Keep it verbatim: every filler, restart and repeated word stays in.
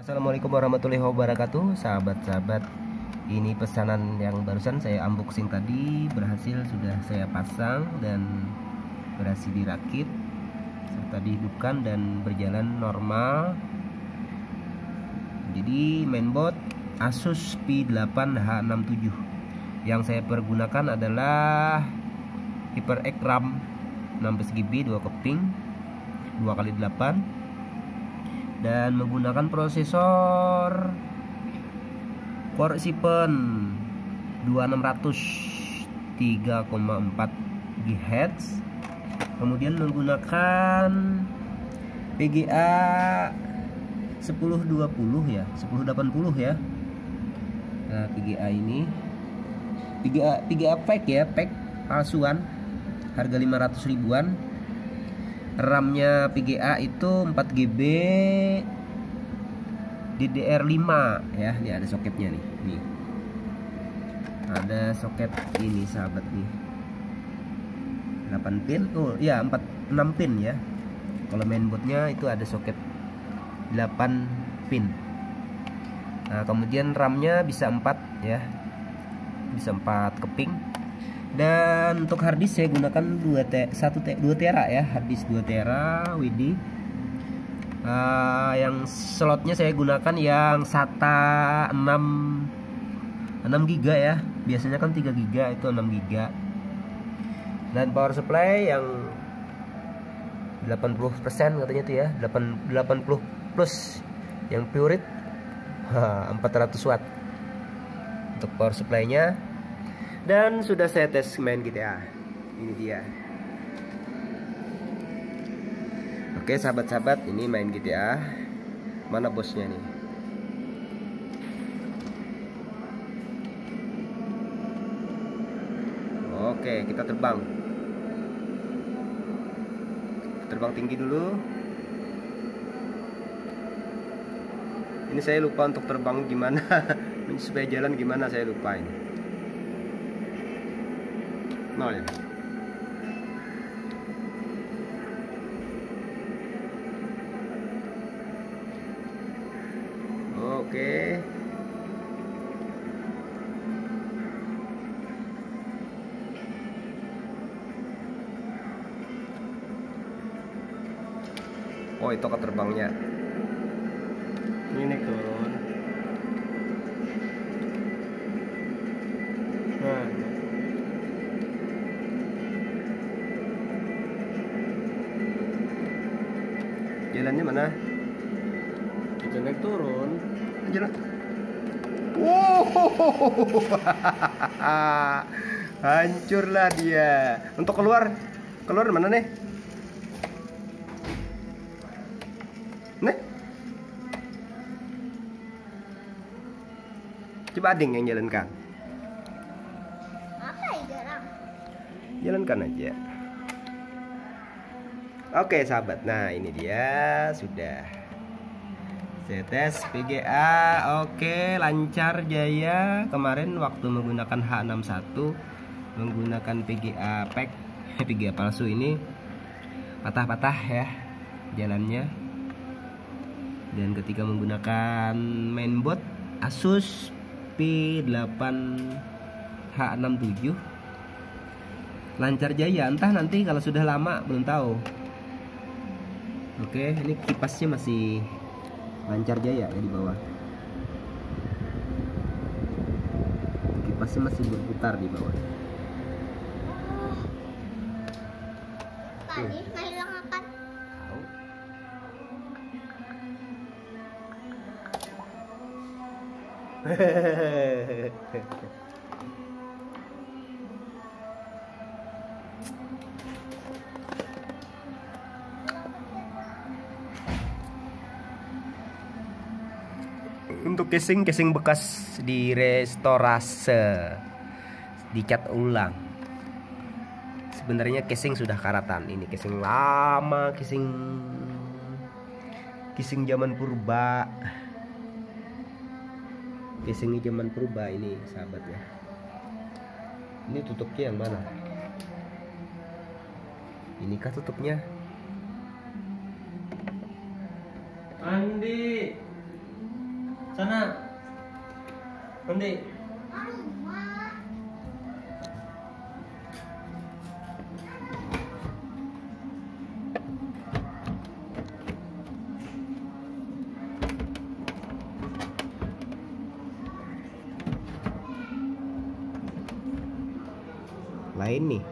Assalamualaikum warahmatullahi wabarakatuh, sahabat-sahabat. Ini pesanan yang barusan saya unboxing tadi berhasil sudah saya pasang dan berhasil dirakit serta dihidupkan dan berjalan normal. Jadi mainboard Asus P delapan H enam tujuh. Yang saya pergunakan adalah HyperX RAM enam belas giga dua keping dua kali delapan dan menggunakan prosesor Core i Zen dua enam nol nol tiga koma empat gigahertz, kemudian menggunakan P G A sepuluh dua puluh ya, sepuluh delapan puluh ya. Nah, P G A ini P G A P G A fake ya, fake palsuan, harga lima ratus ribuan. RAM-nya P G A itu empat giga D D R lima ya. Ini ada soketnya nih. Nih. Ada soket ini sahabat nih. delapan pin. Oh, ya, empat enam pin ya. Kalau mainboardnya itu ada soket delapan pin. Nah, kemudian RAM-nya bisa empat ya. Bisa empat keping. Dan untuk harddisk saya gunakan dua tera ya, harddisk dua tera W D. Uh, yang slotnya saya gunakan yang SATA enam giga ya. Biasanya kan tiga giga, itu enam giga. Dan power supply yang delapan puluh persen katanya tuh ya, delapan puluh plus yang pure empat ratus watt untuk power supply-nya. Dan sudah saya tes main G T A. Ini dia. Oke sahabat-sahabat, ini main G T A. Mana bosnya nih? Oke, kita terbang. Terbang tinggi dulu. Ini saya lupa untuk terbang gimana. Supaya jalan gimana saya lupa ini. Nol ya. Oke. Oh, itu keterbangnya. Ini naik turun. Nah. Jalannya mana? Kita naik turun. Jalan. Wow. Hancurlah dia. Untuk keluar, keluar mana nih? Nih. Coba Ading yang jalankan. Apa ya jalan? Jalankan aja. Oke sahabat, nah ini dia sudah saya tes P G A. Oke, lancar jaya. Kemarin waktu menggunakan H enam satu menggunakan P G A pack, P G A palsu ini patah-patah ya jalannya. Dan ketika menggunakan mainboard Asus P delapan H enam tujuh lancar jaya. Entah nanti kalau sudah lama belum tahu. Oke, ini kipasnya masih lancar jaya ya di bawah. Kipasnya masih berputar di bawah. Tadi nggak hilang akan. Hehehe. Untuk casing, casing bekas di restorase, dicat ulang. Sebenarnya casing sudah karatan. Ini casing lama, casing casing zaman purba. Casing zaman purba ini sahabat ya. Ini tutupnya yang mana? Inikah tutupnya? Andi. Sana. Nanti. Lain nih.